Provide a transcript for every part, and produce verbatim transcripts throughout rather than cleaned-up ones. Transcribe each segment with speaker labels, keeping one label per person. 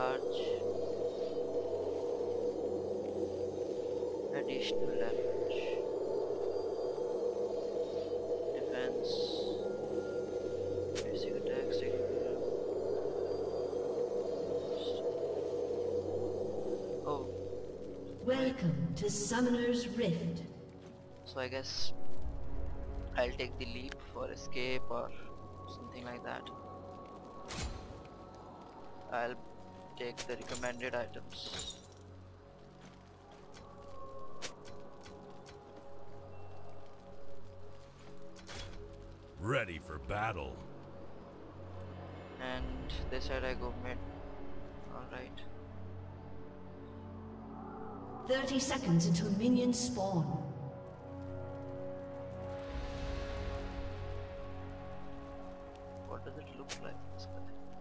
Speaker 1: charge, additional damage, defense, basic attacks, oh.
Speaker 2: Welcome to Summoner's Rift.
Speaker 1: So I guess I'll take the leap for escape or something like that. I'll take the recommended items.
Speaker 3: Ready for battle.
Speaker 1: And they said I go mid. Alright.
Speaker 2: thirty seconds until minions spawn.
Speaker 1: What does it look like, this guy?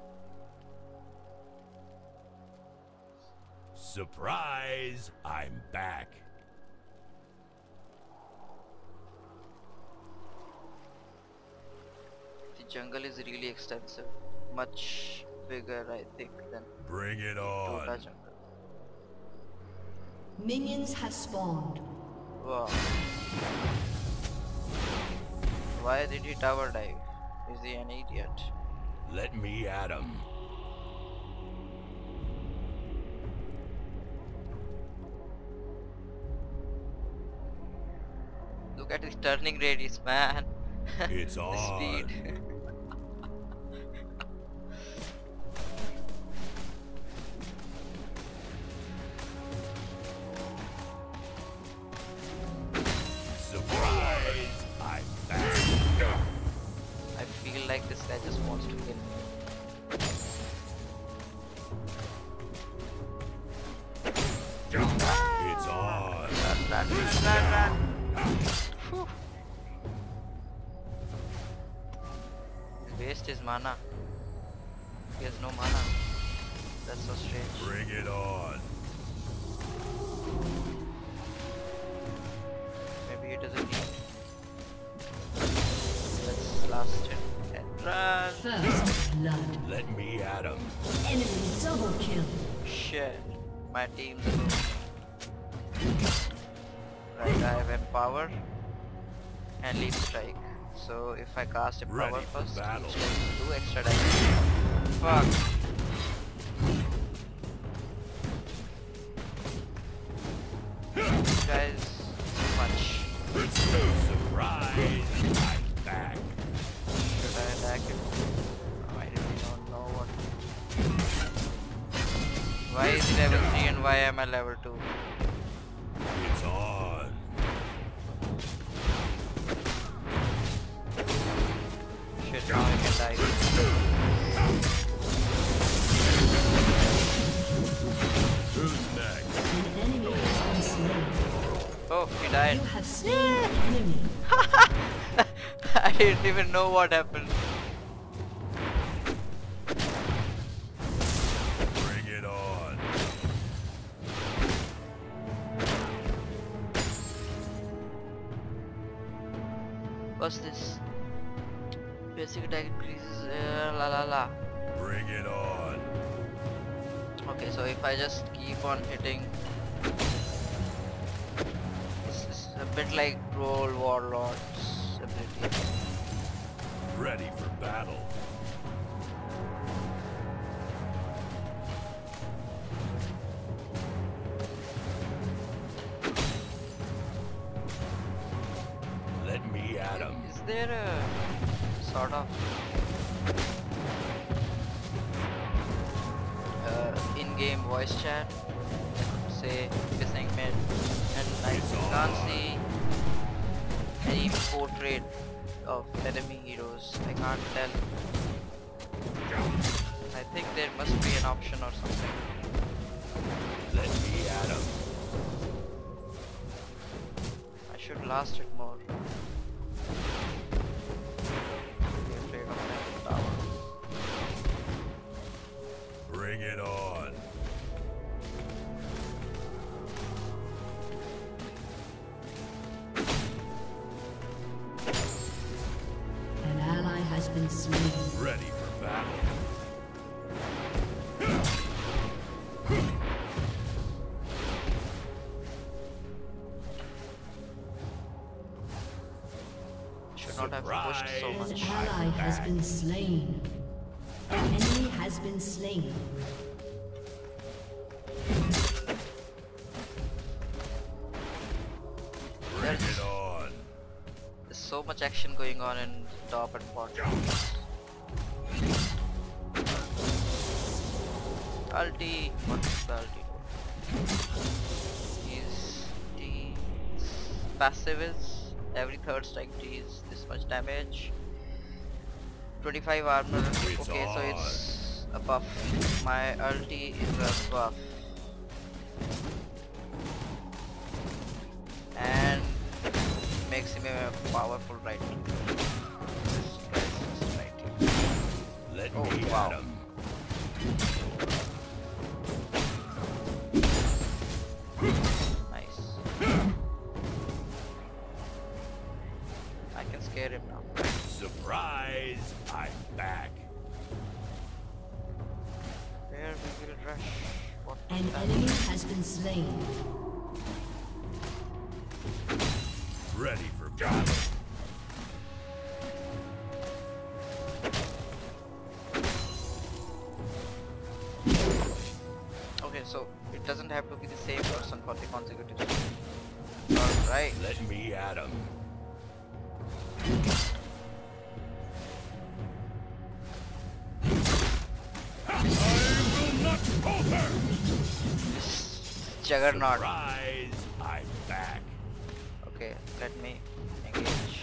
Speaker 3: Surprise! I'm back.
Speaker 1: The jungle is really extensive. Much bigger, I think, than
Speaker 3: Bring it
Speaker 1: DOTA
Speaker 3: on.
Speaker 1: jungle.
Speaker 2: Minions have spawned.
Speaker 1: Wow. Why did he tower dive? Is he an idiot?
Speaker 3: Let me at him.
Speaker 1: Look at his turning radius, man.
Speaker 3: It's
Speaker 1: The
Speaker 3: on.
Speaker 1: speed.
Speaker 3: Surprise! I'm back.
Speaker 1: I feel like this guy just wants to kill me.
Speaker 3: It's on.
Speaker 1: Run, run, run, run. Phew. Waste his mana. He has no mana. That's so strange.
Speaker 3: Bring it on.
Speaker 1: Maybe he doesn't need. Let's last him and run.
Speaker 2: First blood.
Speaker 3: Let me at him.
Speaker 2: Enemy double kill.
Speaker 1: Shit. My team's low. Right, I have empower and leap strike. So if I cast empower
Speaker 3: Ready for
Speaker 1: first,
Speaker 3: battle.
Speaker 1: leap strike will do extra damage. Fuck. These guys, too much.
Speaker 3: Surprise! I'm back.
Speaker 1: Should I attack him? Oh, I really don't know what. Why is he level three and why am I level two?
Speaker 3: It's on.
Speaker 1: Shit, now I can die.
Speaker 3: Who's next?
Speaker 2: An enemy has been slain.
Speaker 1: Oh, he died.
Speaker 2: You have slain an enemy.
Speaker 1: I didn't even know what happened.
Speaker 3: Bring it on.
Speaker 1: What's this? Basic attack increases. Uh, la la la.
Speaker 3: Bring it on.
Speaker 1: Okay, so if I just keep on hitting, this is a bit like Roll Warlord's ability.
Speaker 3: Ready for battle. Let me at him.
Speaker 1: Is there a sort of uh, in-game voice chat? Say missing mid, and I can't see any portrait of enemy heroes. I can't tell. I think there must be an option or something.
Speaker 3: Let me at him.
Speaker 1: I should last it more. Be afraid of that tower.
Speaker 3: Bring it on.
Speaker 2: An ally has been slain.
Speaker 3: Ready for battle.
Speaker 1: should not have pushed so
Speaker 3: Surprise.
Speaker 2: An
Speaker 1: much.
Speaker 2: ally has been slain. An enemy has been slain.
Speaker 3: Bring it on.
Speaker 1: There's so much action going on in top and bottom. Ulti. What's the ulti? His the passive is every third strike deals this much damage. twenty-five armor.
Speaker 3: It's
Speaker 1: Okay, so
Speaker 3: on.
Speaker 1: it's a buff. My ulti is a buff. And makes him a powerful right. This guy's just right here.
Speaker 3: Let
Speaker 1: Oh,
Speaker 3: me
Speaker 1: wow.
Speaker 3: at him.
Speaker 1: Nice. I can scare him now.
Speaker 3: Surprise! I'm back.
Speaker 1: Where we will rush. What
Speaker 2: An
Speaker 1: is that?
Speaker 2: enemy has been slain.
Speaker 3: Ready for battle.
Speaker 1: Okay, so it doesn't have to be the same person for the consecutive stream. Alright.
Speaker 3: Let me at him. I will not falter.
Speaker 1: Juggernaut.
Speaker 3: Surprise! I'm back.
Speaker 1: Okay, let me engage.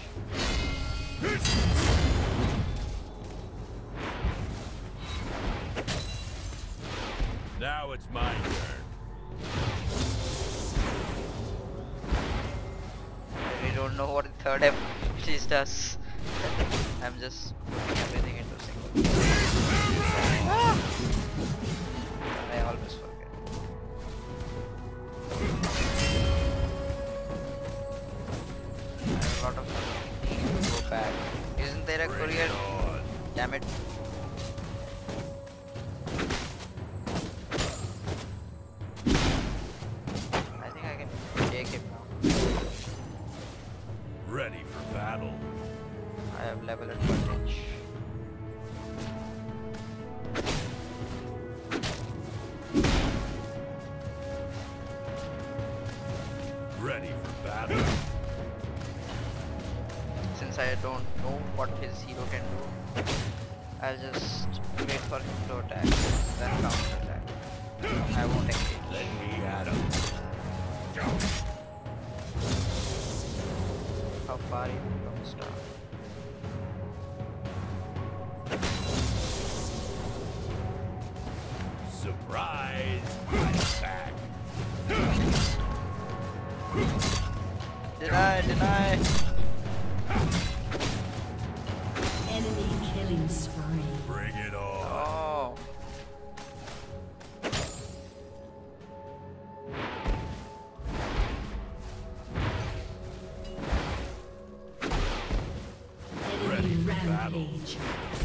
Speaker 3: Now it's my turn.
Speaker 1: I really don't know what the third ability does. I'm just putting everything into single. Ah! I always forget. I have a lot of money to go back. Isn't there a
Speaker 3: Bring
Speaker 1: courier?
Speaker 3: it on.
Speaker 1: Damn it. I think I can take him now.
Speaker 3: Ready for battle.
Speaker 1: I have level advantage.
Speaker 3: Ready for battle.
Speaker 1: Since I don't know what his hero can do, I'll just wait for him to attack, then counter attack. I won't engage.
Speaker 3: Let me at him.
Speaker 1: How far you from the start?
Speaker 3: Surprise! I'm back.
Speaker 1: Deny, deny!
Speaker 2: Enemy killing spree.
Speaker 3: Bring it on.
Speaker 1: Oh,
Speaker 3: Ready
Speaker 2: Enemy
Speaker 3: for battle.
Speaker 2: rampage.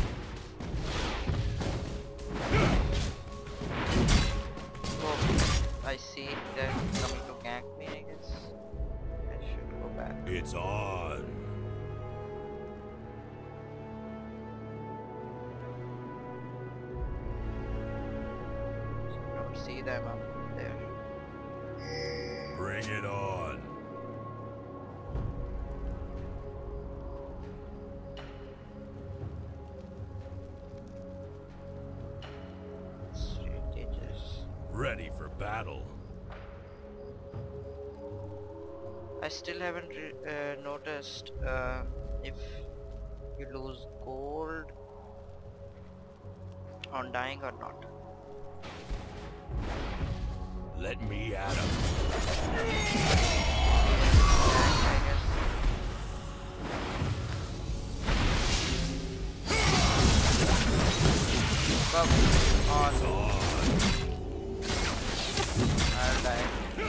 Speaker 1: oh, I see they're coming to gank me, I guess. I should go back.
Speaker 3: It's on.
Speaker 1: I don't see them up there.
Speaker 3: Bring it on.
Speaker 1: It's really dangerous.
Speaker 3: Ready for battle.
Speaker 1: I still haven't re uh, noticed uh, if you lose gold on dying or not.
Speaker 3: Let me at him.
Speaker 1: I guess. Come on. I'll die.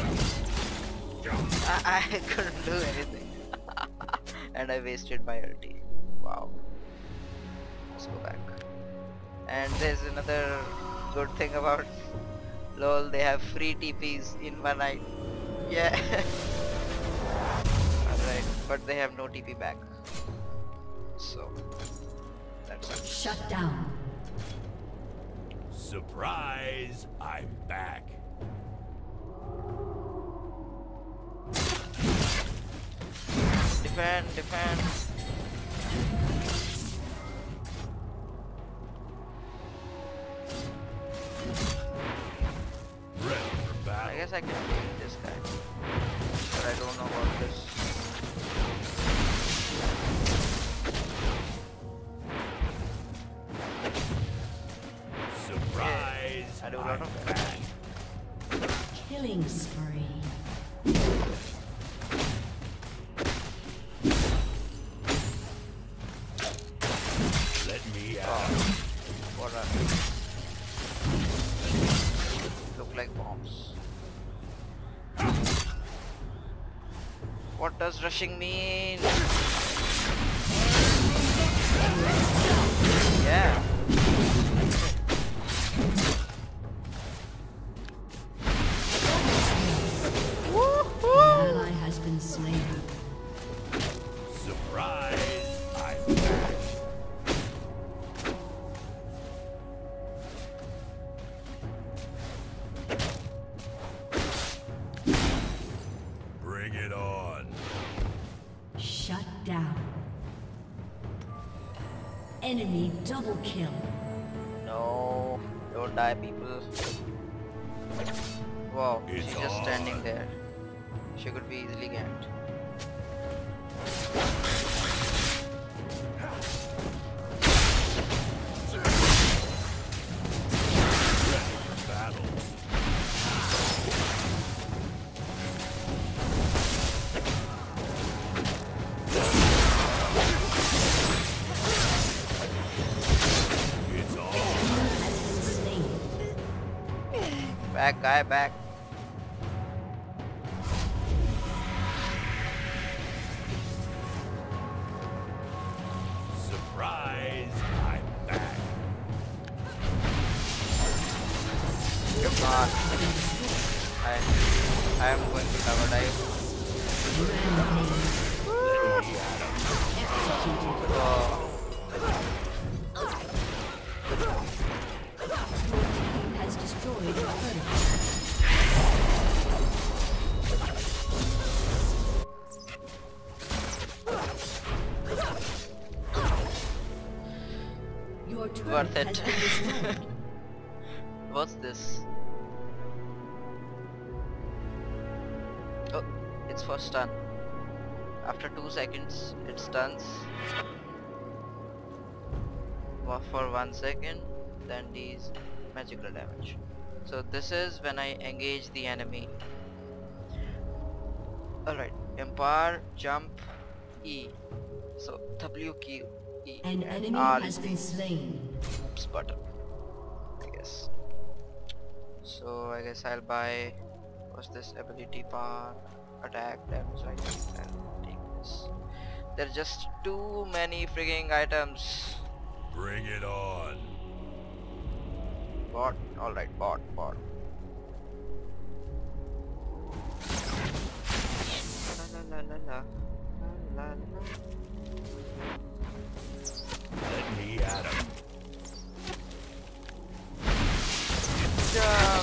Speaker 1: I, I couldn't do anything. And I wasted my ulti. Wow. Let's go back. And there's another good thing about LOL, they have free T Ps in one night. Yeah. Alright, but they have no T P back. So that's
Speaker 2: Shut down.
Speaker 3: Surprise! I'm back.
Speaker 1: defend, defend.
Speaker 3: Ready for
Speaker 1: I
Speaker 3: battle.
Speaker 1: guess I can take this guy, but I don't know about this.
Speaker 3: Surprise!
Speaker 1: I do a
Speaker 3: I'm
Speaker 1: lot of
Speaker 3: back.
Speaker 2: Killing spree.
Speaker 3: Let me
Speaker 1: Oh,
Speaker 3: out.
Speaker 1: what are look like bombs. What does rushing mean? Yeah.
Speaker 2: An ally has been slain.
Speaker 3: Surprise! I'm back. Bring it on.
Speaker 2: Shut down. Enemy double kill.
Speaker 1: No, don't die, people. Wow,
Speaker 3: It's
Speaker 1: she's just standing
Speaker 3: on.
Speaker 1: there. She could be easily ganked.
Speaker 3: Ready for battle. It's on.
Speaker 2: Has been slain.
Speaker 1: Back, guy, back.
Speaker 3: Surprise! I'm back.
Speaker 1: Come on. I, I am going to cover dive.
Speaker 2: Rampage.
Speaker 3: Let me at 'em.
Speaker 2: Executed.
Speaker 1: Oh,
Speaker 2: Team has destroyed a turret. Your turret
Speaker 1: worth
Speaker 2: has
Speaker 1: it.
Speaker 2: been destroyed.
Speaker 1: What's this? Oh, it's for stun. After two seconds, it stuns. Wa- For one second, then deals magical damage. So this is when I engage the enemy. Alright, Empire, jump, E. So W, Q, E,
Speaker 2: An
Speaker 1: and
Speaker 2: enemy
Speaker 1: R
Speaker 2: has
Speaker 1: is
Speaker 2: been
Speaker 1: the
Speaker 2: slain.
Speaker 1: oops button, I guess. So I guess I'll buy, what's this, ability bar, attack damage, right? I'll take this. There's just too many freaking items.
Speaker 3: Bring it on.
Speaker 1: Bot, alright, bot, bot. La la la la la la la la.
Speaker 3: Let me at 'em.
Speaker 1: Jump.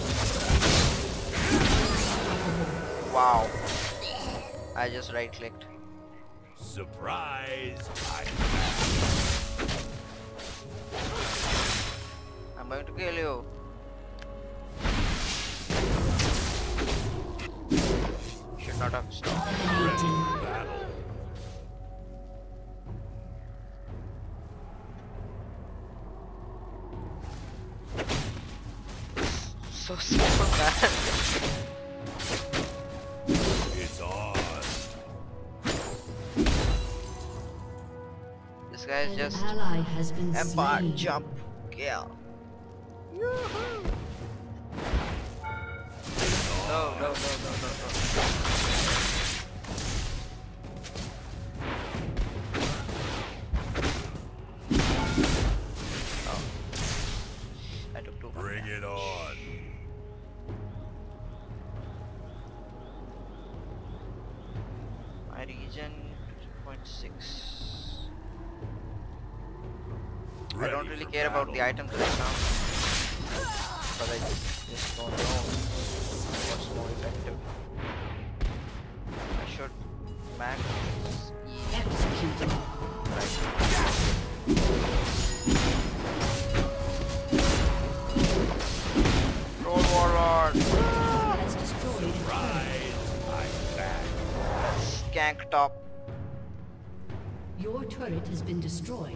Speaker 1: Wow. I just right clicked.
Speaker 3: Surprise! I'm
Speaker 1: I'm going to kill you. Should not have stopped.
Speaker 3: ready for battle.
Speaker 1: So simple, man.
Speaker 3: It's on.
Speaker 1: This guy is
Speaker 2: An
Speaker 1: just
Speaker 2: ally has been
Speaker 1: empire
Speaker 2: slain.
Speaker 1: jump kill. Yoo-hoo. No, no, no, no, no, no. Oh, I took two.
Speaker 3: Bring it on.
Speaker 1: My region two point six. I don't
Speaker 3: Ready
Speaker 1: really
Speaker 3: for
Speaker 1: care about
Speaker 3: battle.
Speaker 1: the items right now, but I just, just don't know what's more effective. I should max E.
Speaker 2: Executed.
Speaker 1: Roll Warlord!
Speaker 2: Has destroyed a turret.
Speaker 3: Rise, I'm back.
Speaker 1: Skank top.
Speaker 2: Your turret has been destroyed.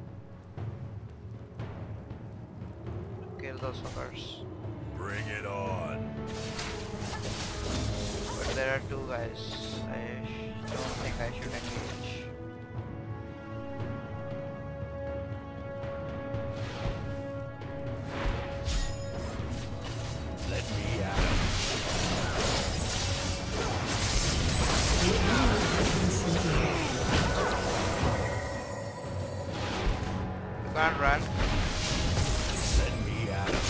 Speaker 1: Kill those fuckers.
Speaker 3: Bring it on.
Speaker 1: But there are two guys. I sh don't think I should engage.
Speaker 3: Let me at him.
Speaker 2: The enemy has been slain.
Speaker 1: You can't run.
Speaker 3: Let me at him.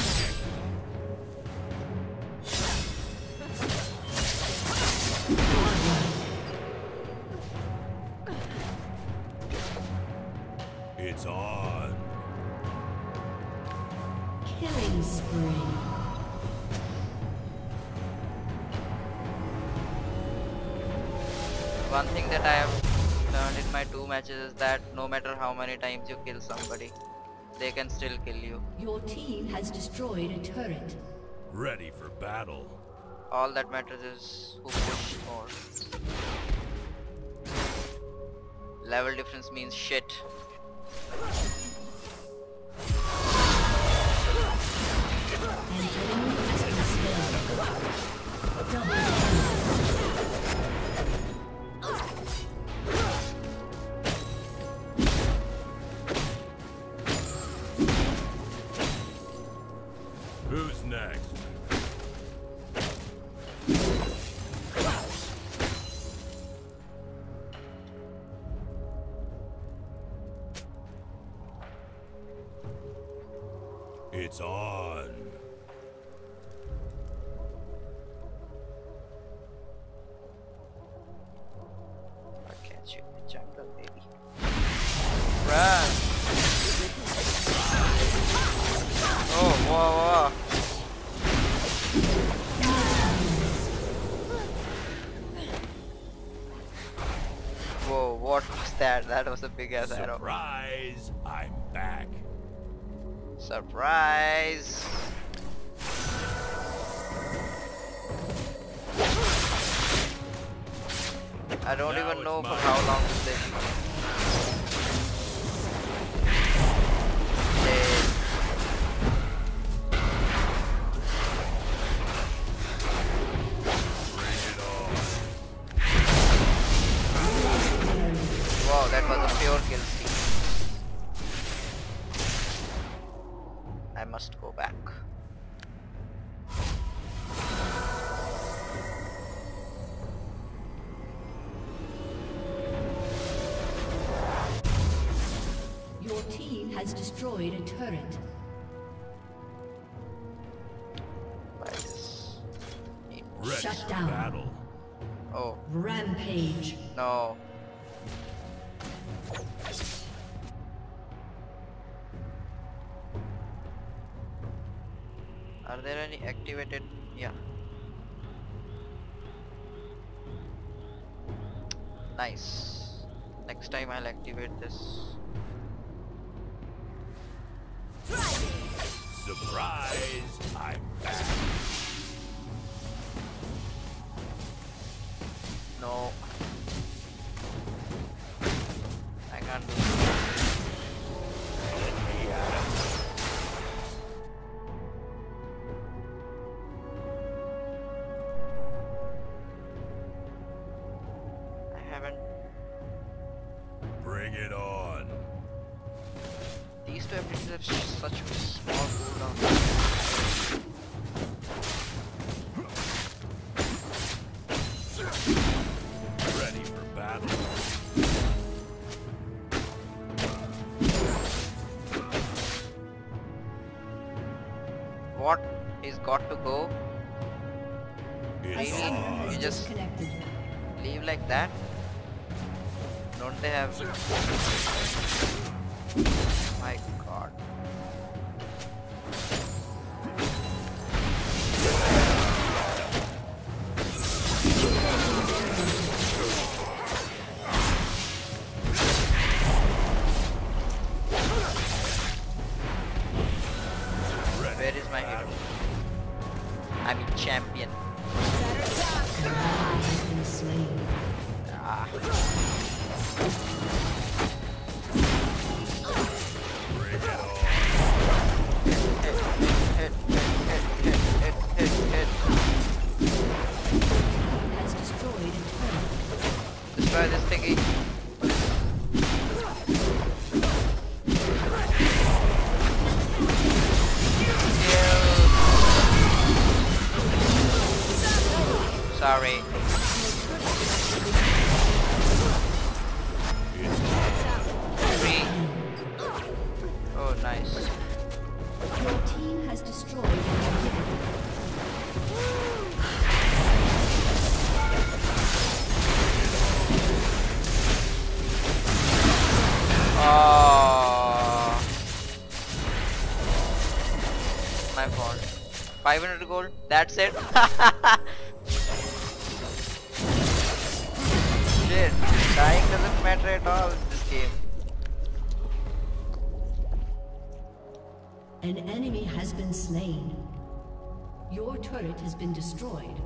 Speaker 3: It's on.
Speaker 2: Killing spree.
Speaker 1: One thing that I have learned in my two matches is that no matter how many times you kill somebody, they can still kill you.
Speaker 2: Your team has destroyed a turret.
Speaker 3: Ready for battle.
Speaker 1: All that matters is who pushed more. Level difference means shit.
Speaker 2: An enemy has been slain. Double kill.
Speaker 3: Who's next? It's on.
Speaker 1: I'll catch you in the jungle, baby. Run! Oh, whoa, whoa. Whoa, what was that? That was a big ass arrow.
Speaker 3: Surprise! I'm back.
Speaker 1: Surprise! I don't
Speaker 3: Now
Speaker 1: even
Speaker 3: it's
Speaker 1: know for
Speaker 3: mine.
Speaker 1: how long this takes. Dead.
Speaker 3: Bring it on.
Speaker 1: Wow, that was a pure kill streak. I must go back.
Speaker 2: Your team has destroyed a turret.
Speaker 1: I just need-
Speaker 3: Ready
Speaker 2: Shut
Speaker 3: for
Speaker 2: down.
Speaker 3: battle.
Speaker 1: Oh,
Speaker 2: Rampage.
Speaker 1: no. Are there any activated? Yeah. Nice. Next time I'll activate this.
Speaker 3: Surprise! I'm back.
Speaker 1: No. I can't do it.
Speaker 3: Let me at him.
Speaker 1: I haven't.
Speaker 3: Bring it on.
Speaker 1: These two abilities have sh- such a small cooldown.
Speaker 3: Ready for battle.
Speaker 1: What? He's got to go?
Speaker 2: A
Speaker 3: It's
Speaker 2: summoner
Speaker 3: on.
Speaker 2: has
Speaker 1: You just-
Speaker 2: disconnected.
Speaker 1: Leave like that? Don't they have My god. Where is my hero? I'm a champion.
Speaker 2: Has been slain.
Speaker 1: Ah.
Speaker 3: Bring it on.
Speaker 1: Hit, hit, hit, hit, hit, hit, hit, hit.
Speaker 2: Has destroyed a turret.
Speaker 1: Destroy this thingy. Sorry. Three. Oh, nice.
Speaker 2: Your team has destroyed an inhibitor.
Speaker 1: Oh, my fault. five hundred gold. That's it. Shit, dying doesn't matter at all in this game.
Speaker 2: An enemy has been slain. Your turret has been destroyed.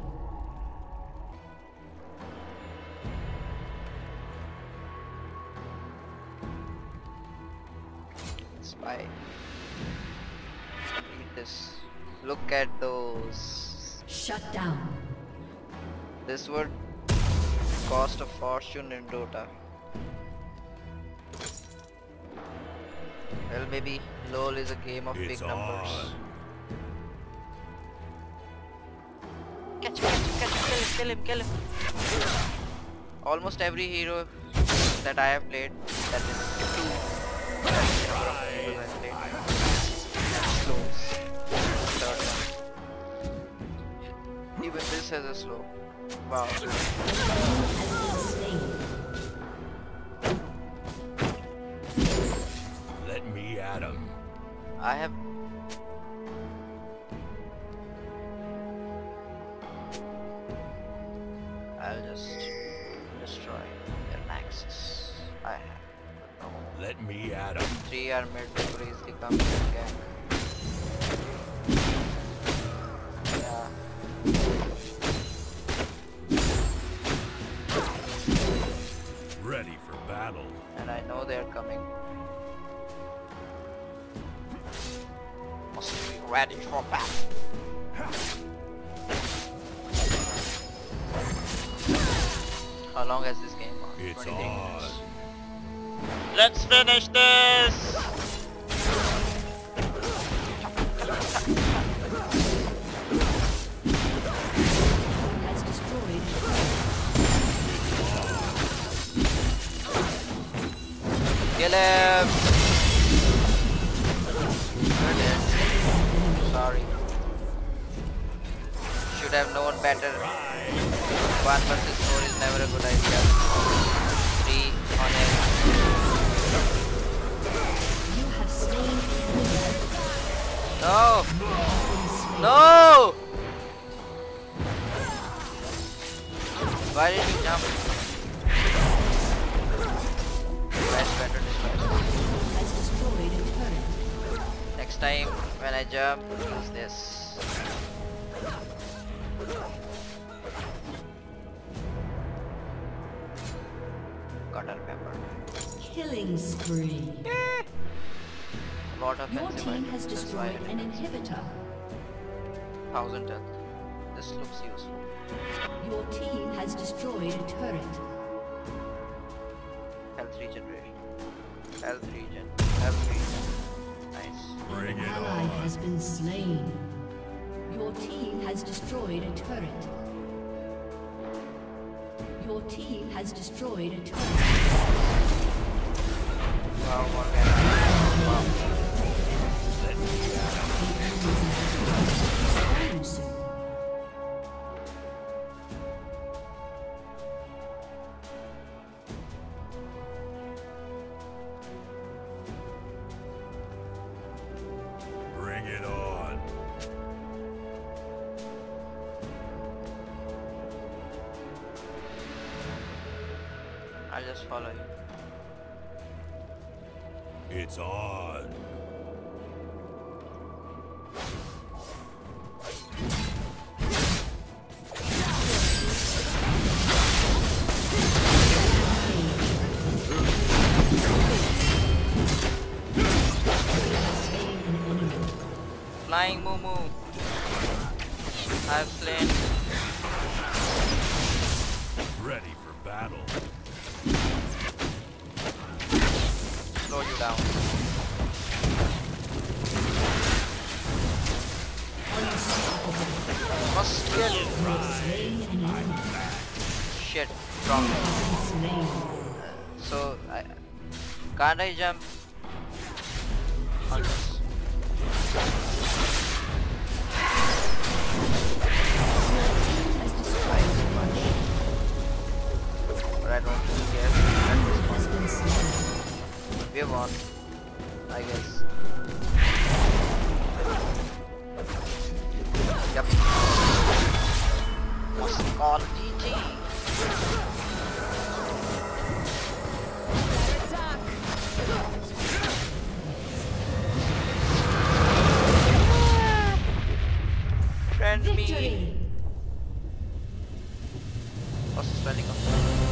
Speaker 1: Spy. Read this. Look at those.
Speaker 2: Shut down.
Speaker 1: This would cost a fortune in Dota. Well, maybe LoL is a game of
Speaker 3: It's
Speaker 1: big numbers.
Speaker 3: on.
Speaker 1: Catch him, catch him, kill him, kill him, kill him. Almost every hero that I have played, that is two. That's the number of heroes I have played. And slows. Third one. Even this has a slow. Wow.
Speaker 2: Has been slain.
Speaker 3: Let me at him.
Speaker 1: I have. I'll just destroy their nexus. I have. No.
Speaker 3: Let me at him.
Speaker 1: Three are mid to easily come here again. Yeah.
Speaker 3: Ready for battle.
Speaker 1: And I know they're coming. Must be ready for battle. How long has this game on?
Speaker 3: It's
Speaker 1: twenty-three
Speaker 3: on.
Speaker 1: minutes. Let's finish this!
Speaker 2: Has destroyed.
Speaker 1: Kill him! You're dead. Sorry. Should have known better. One versus four is never a good idea. Three on it.
Speaker 2: You have slain an enemy.
Speaker 1: No! No! Why did you jump? That's better destroy.
Speaker 2: Has destroyed a turret.
Speaker 1: Next time when I jump, use this. Gotta remember.
Speaker 2: Killing spree.
Speaker 1: Lot of
Speaker 2: Your
Speaker 1: offensive
Speaker 2: team
Speaker 1: items,
Speaker 2: has
Speaker 1: that's why
Speaker 2: destroyed
Speaker 1: I
Speaker 2: an
Speaker 1: did.
Speaker 2: inhibitor.
Speaker 1: Thousand death. This looks useful.
Speaker 2: Your team has destroyed a turret.
Speaker 1: Health regeneration. Health regen. Health regen. Nice.
Speaker 3: Bring
Speaker 2: An
Speaker 3: it
Speaker 2: ally
Speaker 3: on.
Speaker 2: has been slain. Your team has destroyed a turret. Your team has destroyed a turret.
Speaker 1: Wow, Morgana. Wow.
Speaker 3: Let me at him.
Speaker 2: Falling soon.
Speaker 1: just follow you.
Speaker 3: It's on.
Speaker 1: Flying Mumu. I've slain.
Speaker 3: Ready for battle.
Speaker 1: Slow you down. Must kill. Shit. Wrong. So I can't I jump on this? But I don't really care at this point. We won, I guess. Yep. Must call G G. Friend me.
Speaker 2: Victory.
Speaker 1: What's this rally come from?